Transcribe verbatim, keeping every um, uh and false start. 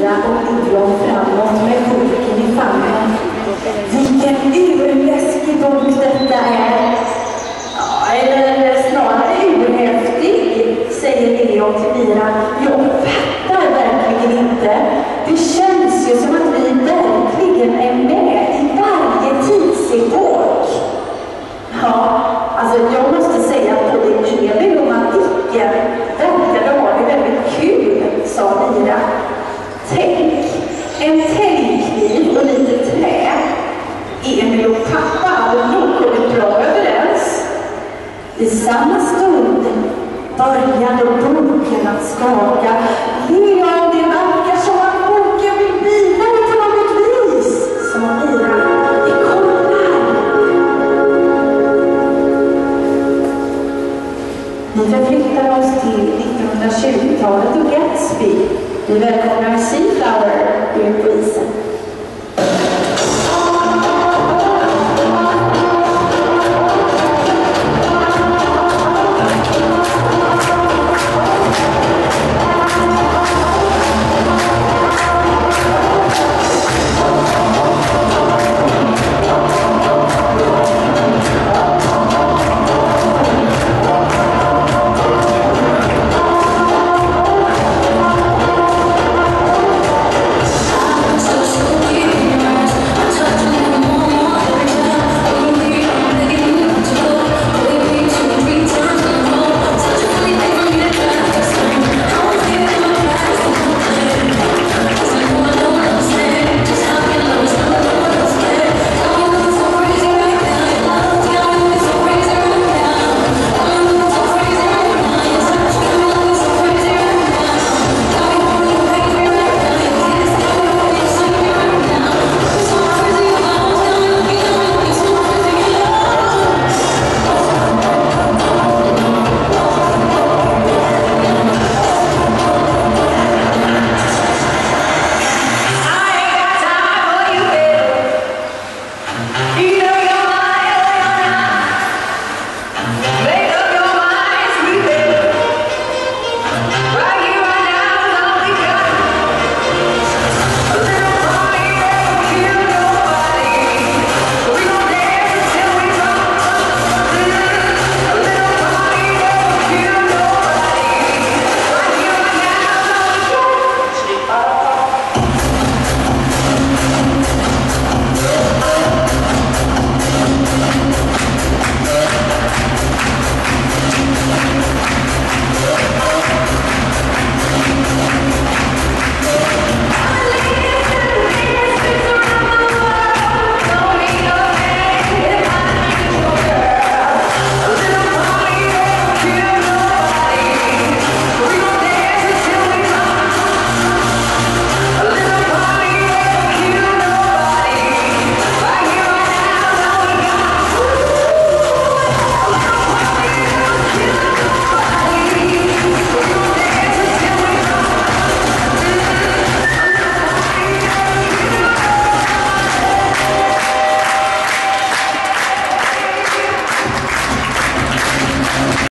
Mira och Lion framåt med burken i famnen. Vilken urläskig bok detta är. Ja, eller snarare urhäftig, säger Leon till Mira. Jag fattar verkligen inte. Det känns ju som att vi verkligen är med i varje tidsepok. Ja, alltså jag måste säga att både Emil och Madicken verkade ha det väldigt kul, sa Mira. Tänk, en täljkniv och lite trä. Emil och pappa hade nog kommit bra överens. I samma stund började boken att skaka. Leon, det verkar som att boken vill vidare på något vis, sa Mira. Vi kollar. Vi förflyttar oss till nittonhundratjugotalet och Gatsby. Vi välkomnar Seaflower ut på isen.